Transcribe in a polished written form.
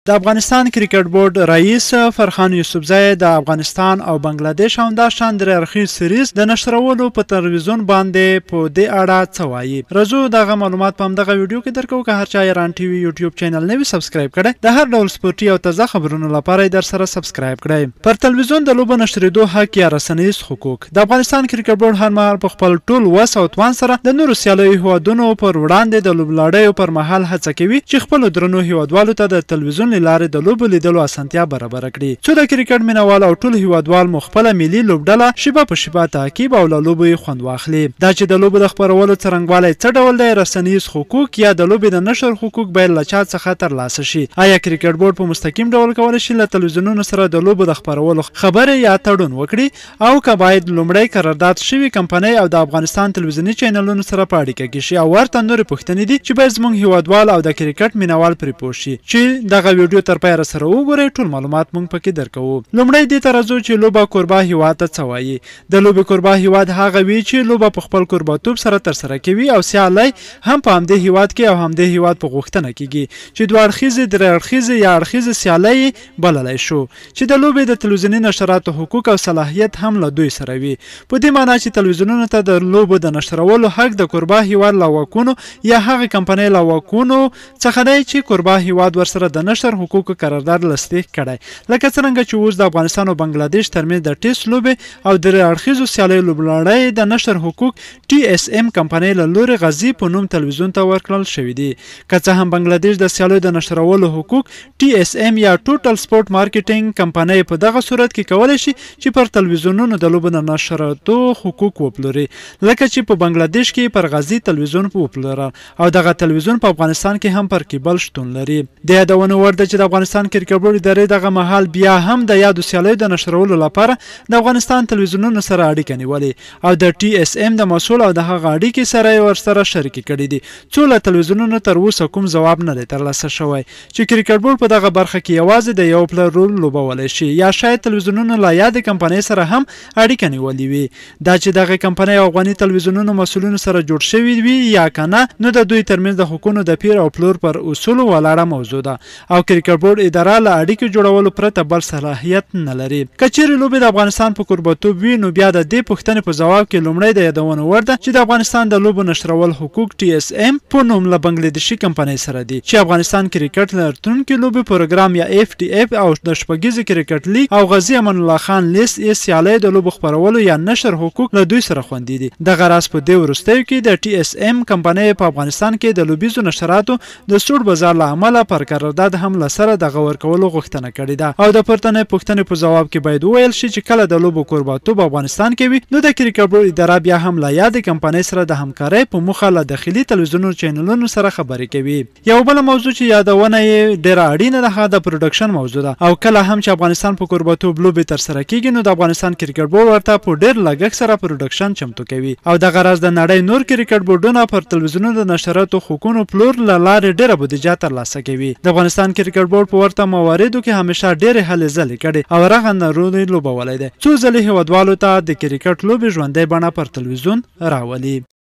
د افغانستان کرکټ بورډ رئیس فرخان یوسفزی د افغانستان او بنگلاديش همداشان درې اړخیز سریز د نشرولو په تلویزیون باندې په دې اړه څه وایي. راځو دغه معلومات په همدغه ویډیو کې درکو. که هر چا ایران ټي وي یوټیوب چینل نه وي سبسکرایب کړئ، د هر ډول سپورتي او تازه خبرونو لپاره یې درسره سبسکرایب کړئ. پر تلویزیون د لوبو نشریدو حق یا رسنیز حقوق د افغانستان کرکټ بورډ هر مهال په خپل ټول وس او توان سره د نورو سیالیو هیوادونو پر وړاندې د لوبلړیو پر مهال هڅه کوي چې خپل درنو هیوادوالو ته د تلویزیون له لارې د لوبو لیدلو اسانتیا برابر کړي. څو د کرکټ مینوال او ټول هیوادوال مو خپله ملي لوبډله شیبه په شیبه تعقیب او له لوبو یې خوند واخلي. دا چې د لوبو د خپرولو څرنګوالی څه ډول دی، رسنیز حقوق یا د لوبې د نشر حقوق باید له چا څخه ترلاسه شي. آیا کرکټ بورډ په مستقیم ډول کولی شي له تلویزیونونو سره د لوبو د خپرولو خبرې یا تړون وکړي، او که باید لومړی قرارداد شوي کمپنۍ او د افغانستان تلویزیوني چینلونو سره په اړیکه کې شي؟ او ورته نورې پوښتنې دي چې باید زموږ هیوادوال او د کرکټ مینوال پرې پوه شي. چې دغه ویډیو تر پایه سره وګورئ، ټول معلومات موږ پکې درکوو. لومړی دې ته راځو چې لوبه کوربه هیواد ته څه وایي. د لوبې کوربه هیواد هغه وي چې لوبه په خپل کوربهتوب سره ترسره کوي او سیالۍ هم په همدې هیواد کې او همدې هیواد په غوښتنه کیږي، چې دوه اړخیزې، درې اړخیزې یا اړخیزې سیالۍ بللی شو، چې د لوبې د تلویزیوني نشراتو حقوق او صلاحیت هم له دوی سره وي. په دې معنی چې تلویزیونونو ته د لوبو د نشرولو حق د کوربه هیواد له واکونو یا هغه کمپنۍ له واکونو څخه دی چې کوربه هیواد ورسره د نشر حقوقو قرارداد لاسلیک کړی. لکه څرنګه چې اوس د افغانستان او بنگلاديش ترمنځ د ټیسټ لوبې او درې اړخیزو سیالیو لوبلړۍ د نشر حقوق TSM کمپنۍ له لوري غزي په نوم تلویزیون ته ورکړل شوي دي. که څه هم بنگلاديش د سیالیو د نشرولو حقوق TSM یا ټوټل سپورت مارکیټینګ کمپنۍ په دغه صورت کې کولی شي چې پر تلویزیونونو د لوبو د نشراتو حقوق وپلوري، لکه چې په بنگلاديش کې پر غزي تلویزیون وپلورل او دغه تلویزیون په افغانستان کې هم پر کیبل شتون لري. د یادونې وړ ده چې د افغانستان کرکټ بورډ ادارې دغه مهال بیا هم د یادو سیالیو د نشرولو لپاره د افغانستان تلویزیونونو سره اړیکه نیولې او د TSM د مسؤل او د هغه اړیکې سره یې ورسره شریکې کړي دي، څو له تلویزیونونو تر اوسه کوم ځواب نه دی ترلاسه شوی چې کرکټ بورډ په دغه برخه کې یوازې د یو پلور رول لوبولی شي، یا شاید تلویزیونونو له یادې کمپنۍ سره هم اړیکه نیولې وي. دا چې دغه کمپنۍ او افغاني تلویزیونونو مسؤلینو سره جوړ شوي وي یا که نه، نو د دوی ترمنځ د حقونو د پیر او پلور پر اصولو ولاړه موضوع ده او کرکټ بورډ اداره له اړیکې جوړولو پرته بل صلاحیت نه لري. که چیرې لوبې د افغانستان په کوربهتوب وي، نو بیا د دې پوښتنې په ځواب کې لومړی د یادونې وړ ده چې د افغانستان د لوبو نشرول حقوق TSM په نوم له بنگلاديشي کمپنۍ سره دي، چې افغانستان کرکټ لرونکي لوبې پروګرام یا FTF او د شپږیزې کرکټ لیګ او غازي امان الله خان لیست یې سیالۍ د لوبو خپرولو یا نشر حقوق له دوی سره خوندي دي. دغه راز په دې وروستیو کې د TSM کمپنۍ په افغانستان کې د لوبیزو نشراتو د سوړ بازار له امله پر قرارداد هم له سره دغه ورکولو غوښتنه کړې ده. او د پورتنۍ پوښتنې په ځواب کې باید وویل شي چې کله د لوبو کوربهتوب افغانستان کې وي، نو د کرکټ بورډ اداره بیا هم له یادې کمپنۍ سره د همکارۍ په موخه له داخلي تلویزیونونو چینلونو سره خبرې کوي. یو بله موضوع چې یادونه یې ډېره اړینه ده هغه د پروډکشن موضوع ده، او کله هم چې افغانستان په کوربهتوب لوبې ترسره کیږي، نو د افغانستان کرکټ بورډ ورته په ډېر لګښت سره پروډکشن چمتو کوي او دغه راز د نړۍ نور کرکټ بورډونه پر تلویزیونونو د نشراتو حقوقونو پلور له لارې ډېره بودیجه ترلاسه کوي. د افغانستان کرکټ بورډ په ورته مواردو کې همیشه ډېرې هلې ځلې کړې او رغنده رول یې لوبولی دی، څو ځلې هیوادوالو ته د کرکټ لوبې ژوندۍ بڼه پر تلویزیون راولي.